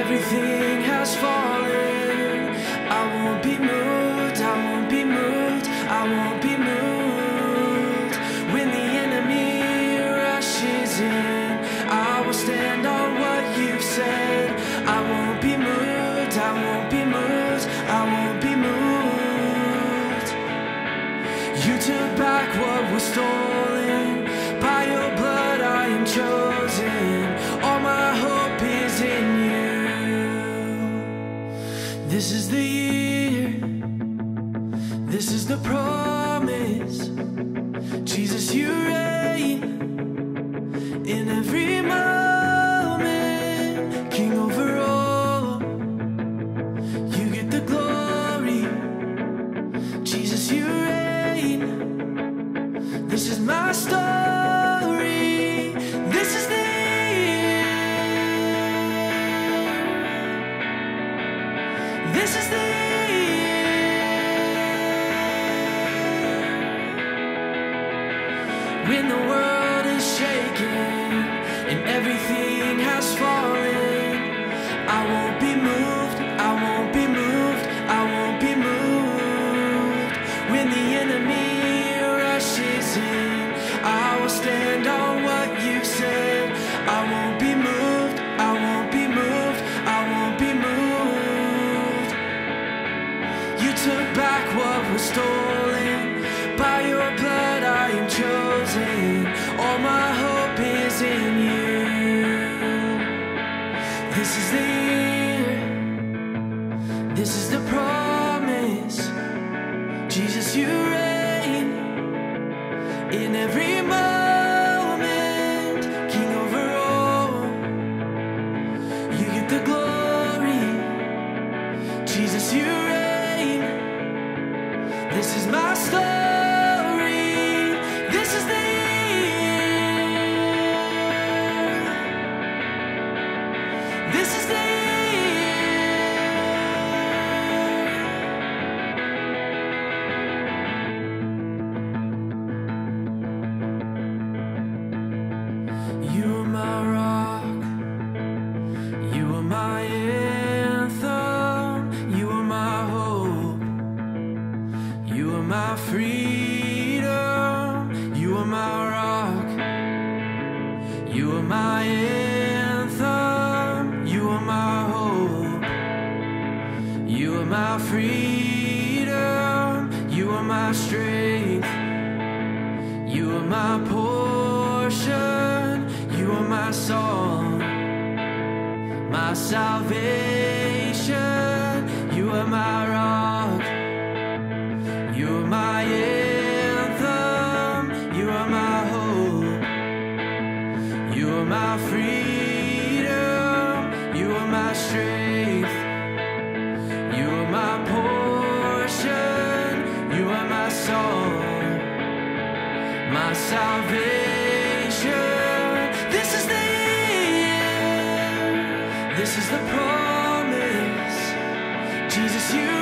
everything has fallen, I won't be moved, I won't be moved, I won't be moved. When the enemy rushes in, I will stand on what you've said. I won't be moved, I won't be moved, I won't be moved. You took back what was stolen. By your blood I am chosen. All my hope is in you. This is the year, this is the promise. Jesus, you reign in every moment. King over all, you get the glory. Jesus, you reign. This is my story. This is the year. This is the year. When the world is shaking and everything has fallen, I won't be moved, I won't be moved, I won't be moved. When the enemy rushes in, I will stand on what you've said. I won't be moved, I won't be moved, I won't be moved. You took back what was stolen. By your blood I am chosen. All my hope is in you. This is the year, this is the promise. Jesus, you reign in every moment. King over all, you get the glory. Jesus, you reign. This is my story. This is the year. This is the year. You are my rock, you are my anthem, you are my hope, you are my freedom, you are my rock, you are my anthem, you are my hope, you are my freedom, you are my strength, you are my portion, you are my song, my salvation, you are my rock, you are my anthem, you are my hope, you are my freedom, you are my strength, you are my portion, you are my song, my salvation. This is the year, this is the promise. Jesus, you